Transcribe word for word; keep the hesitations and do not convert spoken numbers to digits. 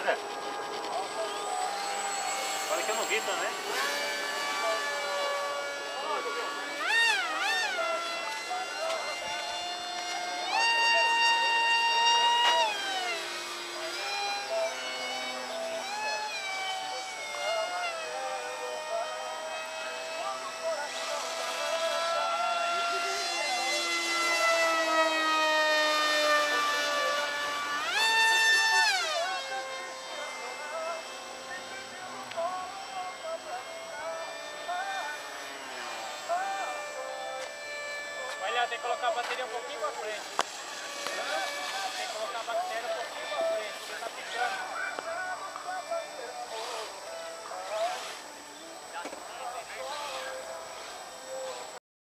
André? Fala que eu não vi também. Vai lá, tem que colocar a bateria um pouquinho pra frente.